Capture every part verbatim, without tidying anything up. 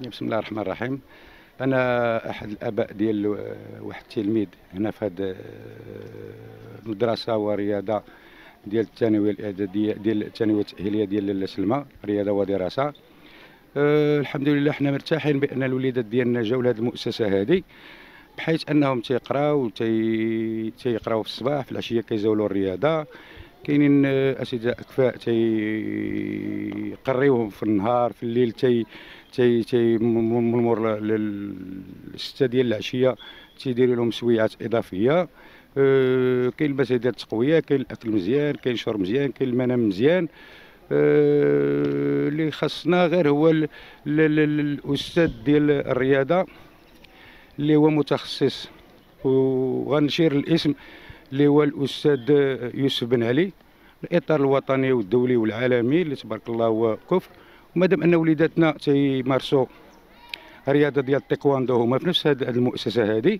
بسم الله الرحمن الرحيم. انا احد الاباء ديال واحد التلميذ هنا في هذه المدرسه ورياضه ديال الثانويه الاعداديه ديال الثانويه التاهيليه ديال سلمى رياضه ودراسه. أه الحمد لله حنا مرتاحين بان الوليدات ديالنا جاوا لهذه المؤسسه هذه، بحيث انهم تيقراو تي تيقراو في الصباح، في العشيه كيزاولوا الرياضه. كاينين اساتذه اكفاء تيقريوهم في النهار، في الليل تي تي تي من مور الستة ديال العشيه تيديروا لهم سويعات اضافيه. أه كاين المسائل ديال التقويه، كاين الاكل مزيان، كاين الشرب مزيان، كاين المنام مزيان. اللي أه خاصنا غير هو ال ال ال الاستاذ ديال الرياضه اللي هو متخصص، وغنشير الاسم اللي هو الاستاذ يوسف بن علي. الاطار الوطني والدولي والعالمي اللي تبارك الله هو كفر. ومادام ان وليداتنا تيمارسوا الرياضه ديال التايكواندو هما في نفس هذه المؤسسه هذه،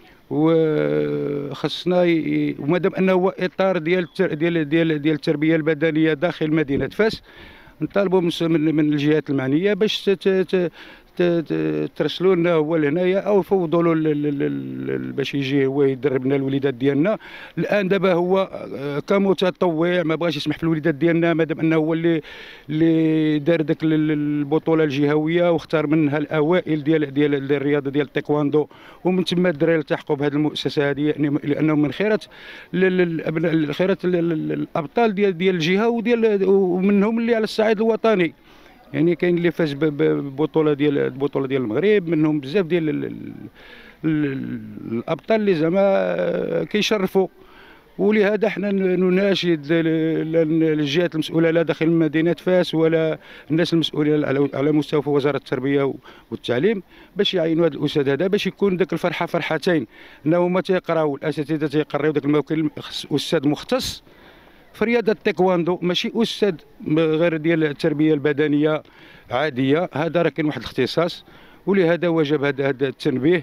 وخصنا ومادام انه هو اطار ديال ديال ديال ديال التربيه البدنيه داخل مدينه فاس، نطالبوا من من الجهات المعنيه باش ترسلوا لنا هو لهنايا او يفوضوا له باش يجي هو يدرب لنا الوليدات ديالنا. الان دابا هو كمتطوع ما بغاش يسمح في الوليدات ديالنا، مادام انه هو اللي اللي دار داك البطوله الجهويه واختار منها الاوائل ديال ديال الرياضه ديال التايكواندو، ومن ثم الدراري التحقوا بهذه المؤسسه هذه، يعني لانهم من خيرات خيرات الابطال ديال ديال الجهه وديال ومنهم اللي على الصعيد الوطني. يعني كاين اللي فاز ببطوله ديال البطوله ديال المغرب، منهم بزاف ديال الابطال اللي زعما كيشرفوا. ولهذا حنا نناشد الجهات المسؤوله لا داخل مدينه فاس ولا الناس المسؤولين على مستوى وزاره التربيه والتعليم باش يعينوا هذا الاستاذ هذا، باش يكون داك الفرحه فرحتين، انهم تيقراو الاساتذه تيقريو داك الموكل استاذ مختص في رياضه التايكواندو، ماشي استاذ غير ديال التربيه البدنيه عاديه. هذا راه كاين واحد الاختصاص، ولهذا وجب هذا التنبيه.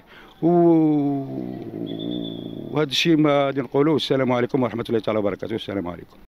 وهذا الشيء ما غادي نقولوه. السلام عليكم ورحمه الله تعالى وبركاته. السلام عليكم.